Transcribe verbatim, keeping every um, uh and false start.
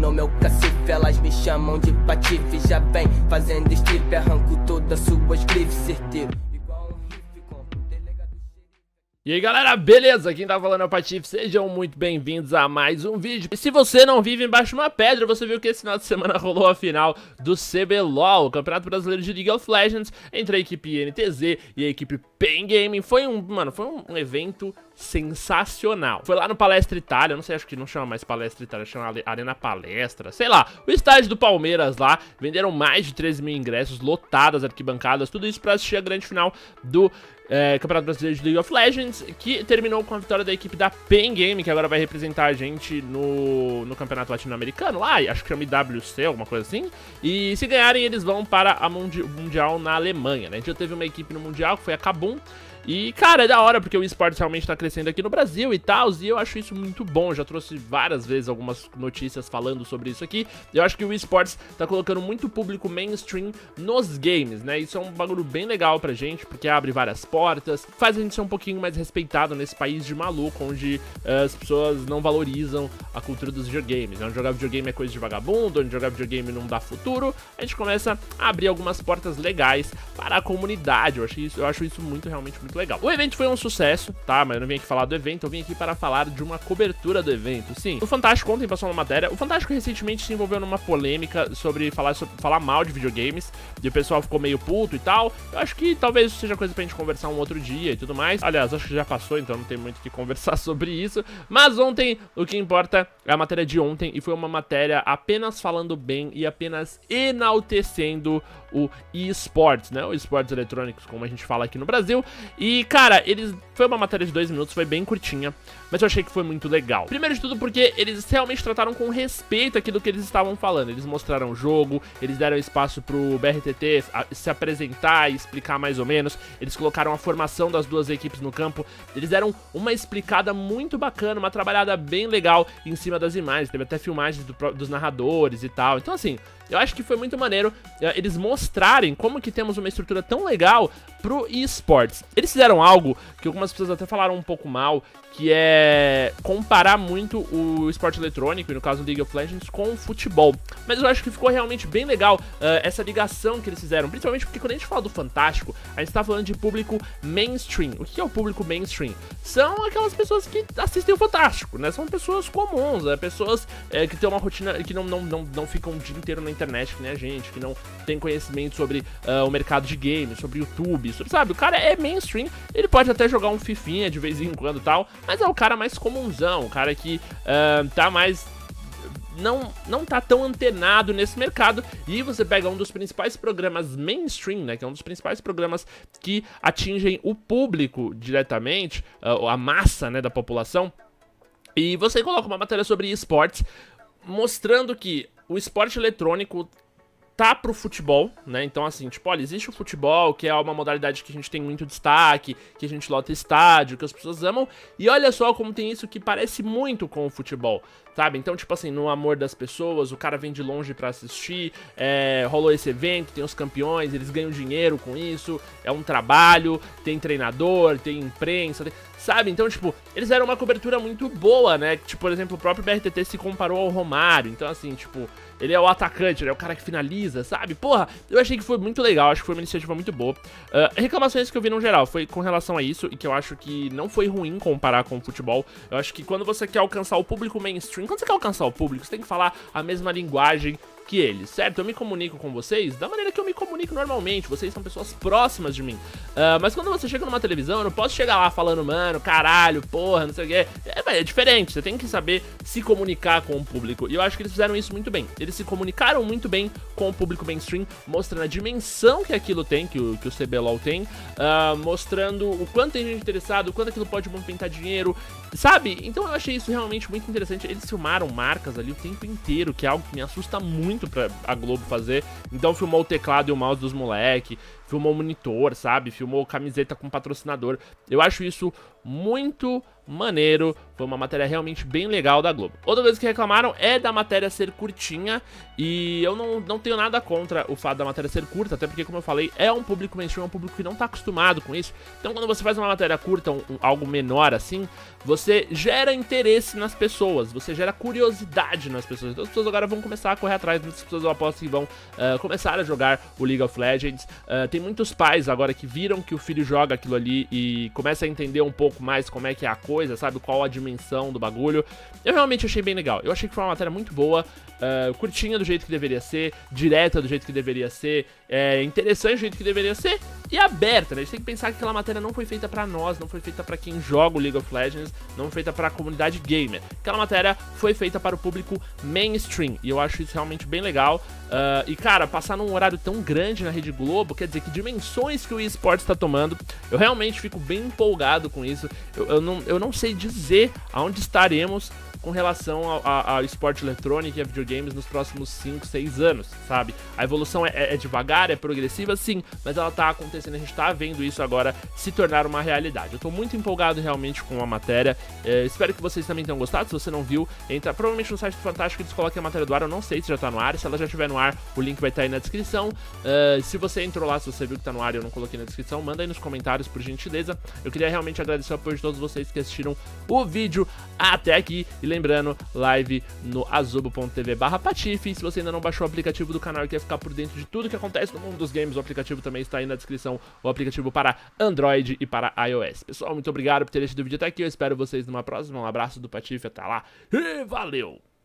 no meu cacife, elas me chamam de patife. Já vem fazendo strip, arranco todas suas grifes, certeiro. E aí galera, beleza? Quem tá falando é o Patife, sejam muito bem-vindos a mais um vídeo. E se você não vive embaixo de uma pedra, você viu que esse final de semana rolou a final do C B L O L, o Campeonato Brasileiro de League of Legends, entre a equipe N T Z e a equipe Pain Gaming. Foi um, mano, foi um evento sensacional. Foi lá no Palestra Itália, eu não sei, acho que não chama mais Palestra Itália, chama Arena Palestra, sei lá, o estádio do Palmeiras lá. Venderam mais de treze mil ingressos, lotadas arquibancadas, tudo isso pra assistir a grande final do É, Campeonato Brasileiro de League of Legends, que terminou com a vitória da equipe da Pain Gaming, que agora vai representar a gente no, no Campeonato Latino-Americano, lá, acho que chama I W C, alguma coisa assim. E se ganharem, eles vão para a mundi Mundial na Alemanha, né? A gente já teve uma equipe no Mundial, que foi a Kabum. E, cara, é da hora, porque o esporte realmente tá crescendo aqui no Brasil e tal, e eu acho isso muito bom. Eu já trouxe várias vezes algumas notícias falando sobre isso aqui. Eu acho que o esportes tá colocando muito público mainstream nos games, né? Isso é um bagulho bem legal pra gente, porque abre várias portas, faz a gente ser um pouquinho mais respeitado nesse país de maluco, onde uh, as pessoas não valorizam a cultura dos videogames, né? Onde jogar videogame é coisa de vagabundo, onde jogar videogame não dá futuro. A gente começa a abrir algumas portas legais para a comunidade. Eu acho isso, eu acho isso muito, realmente muito legal. O evento foi um sucesso, tá? Mas eu não vim aqui falar do evento, eu vim aqui para falar de uma cobertura do evento. Sim, o Fantástico ontem passou uma matéria. O Fantástico recentemente se envolveu numa polêmica sobre falar, sobre falar mal de videogames, e o pessoal ficou meio puto e tal. Eu acho que talvez seja coisa pra gente conversar um outro dia e tudo mais. Aliás, acho que já passou, então não tem muito o que conversar sobre isso. Mas ontem, o que importa é a matéria de ontem, e foi uma matéria apenas falando bem e apenas enaltecendo o eSports, né? O esportes eletrônicos, como a gente fala aqui no Brasil. E, cara, eles... foi uma matéria de dois minutos, foi bem curtinha, mas eu achei que foi muito legal. Primeiro de tudo porque eles realmente trataram com respeito aquilo que eles estavam falando. Eles mostraram o jogo, eles deram espaço pro B R T T se apresentar e explicar mais ou menos. Eles colocaram a formação das duas equipes no campo. Eles deram uma explicada muito bacana, uma trabalhada bem legal em cima das imagens. Teve até filmagens do, dos narradores e tal. Então, assim, eu acho que foi muito maneiro uh, eles mostrarem como que temos uma estrutura tão legal pro eSports. Eles fizeram algo que algumas pessoas até falaram um pouco mal, que é comparar muito o esporte eletrônico, e no caso do League of Legends, com o futebol. Mas eu acho que ficou realmente bem legal uh, essa ligação que eles fizeram, principalmente porque quando a gente fala do Fantástico, a gente tá falando de público mainstream. O que é o público mainstream? São aquelas pessoas que assistem o Fantástico, né? São pessoas comuns, né? Pessoas é, que têm uma rotina, que não, não, não, não ficam o dia inteiro na internet, que nem a gente, que não tem conhecimento sobre uh, o mercado de games, sobre YouTube, sobre, sabe? O cara é mainstream, ele pode até jogar um fifinha de vez em quando e tal, mas é o cara mais comunzão, o cara que uh, tá mais... Não, não tá tão antenado nesse mercado. E você pega um dos principais programas mainstream, né, que é um dos principais programas que atingem o público diretamente, uh, a massa, né, da população, e você coloca uma matéria sobre esportes, mostrando que o esporte eletrônico tá pro futebol, né? Então, assim, tipo, olha, existe o futebol, que é uma modalidade que a gente tem muito destaque, que a gente lota estádio, que as pessoas amam, e olha só como tem isso que parece muito com o futebol, sabe? Então, tipo assim, no amor das pessoas, o cara vem de longe pra assistir, é, rolou esse evento, tem os campeões, eles ganham dinheiro com isso, é um trabalho, tem treinador, tem imprensa, tem... sabe? Então, tipo, eles deram uma cobertura muito boa, né? Tipo, por exemplo, o próprio B R T T se comparou ao Romário. Então, assim, tipo, ele é o atacante, ele é o cara que finaliza, sabe? Porra, eu achei que foi muito legal, acho que foi uma iniciativa muito boa. Uh, reclamações que eu vi no geral foi com relação a isso, e que eu acho que não foi ruim comparar com o futebol. Eu acho que quando você quer alcançar o público mainstream, quando você quer alcançar o público, você tem que falar a mesma linguagem que eles, certo? Eu me comunico com vocês da maneira que eu me comunico normalmente, vocês são pessoas próximas de mim, uh, mas quando você chega numa televisão, eu não posso chegar lá falando, mano, caralho, porra, não sei o que, é, é diferente, você tem que saber se comunicar com o público, e eu acho que eles fizeram isso muito bem, eles se comunicaram muito bem com o público mainstream, mostrando a dimensão que aquilo tem, que o, que o C B L O L tem, uh, mostrando o quanto tem gente interessada, o quanto aquilo pode movimentar dinheiro, sabe? Então eu achei isso realmente muito interessante, eles filmaram marcas ali o tempo inteiro, que é algo que me assusta muito pra a Globo fazer. Então filmou o teclado e o mouse dos moleque, filmou monitor, sabe? Filmou camiseta com patrocinador. Eu acho isso muito maneiro, foi uma matéria realmente bem legal da Globo. Outra coisa que reclamaram é da matéria ser curtinha, e eu não, não tenho nada contra o fato da matéria ser curta, até porque, como eu falei, é um público mainstream, é um público que não tá acostumado com isso. Então, quando você faz uma matéria curta, um, um, algo menor assim, você gera interesse nas pessoas, você gera curiosidade nas pessoas. Então as pessoas agora vão começar a correr atrás, muitas pessoas eu aposto que vão uh, começar a jogar o League of Legends. Uh, tem muitos pais agora que viram que o filho joga aquilo ali e começam a entender um pouco mais como é que é a coisa, sabe? Qual a dimensão do bagulho. Eu realmente achei bem legal. Eu achei que foi uma matéria muito boa, uh, curtinha do jeito que deveria ser, direta do jeito que deveria ser, é, interessante do jeito que deveria ser e aberta, né? A gente tem que pensar que aquela matéria não foi feita pra nós, não foi feita pra quem joga o League of Legends, não foi feita pra comunidade gamer. Aquela matéria foi feita para o público mainstream, e eu acho isso realmente bem legal. Uh, e cara, passar num horário tão grande na Rede Globo, quer dizer que dimensões que o eSports está tomando, eu realmente fico bem empolgado com isso. Eu, eu, não, eu não sei dizer aonde estaremos com relação ao, ao, ao esporte eletrônico e a videogames nos próximos cinco, seis anos, sabe? A evolução é, é, é devagar, é progressiva, sim, mas ela tá acontecendo, a gente tá vendo isso agora se tornar uma realidade. Eu tô muito empolgado realmente com a matéria, é, espero que vocês também tenham gostado. Se você não viu, entra provavelmente no site do Fantástico, eles colocam a matéria do ar, eu não sei se já tá no ar, se ela já estiver no ar, o link vai estar aí na descrição. Uh, se você entrou lá, se você viu que tá no ar e eu não coloquei na descrição, manda aí nos comentários, por gentileza. Eu queria realmente agradecer o apoio de todos vocês que assistiram o vídeo até aqui, e lembrando, live no azubo ponto tv barra patife. Se você ainda não baixou o aplicativo do canal e quer ficar por dentro de tudo que acontece no mundo dos games, o aplicativo também está aí na descrição, o aplicativo para Android e para iOS. Pessoal, muito obrigado por terem assistido o vídeo até aqui, eu espero vocês numa próxima, um abraço do Patife, até lá e valeu!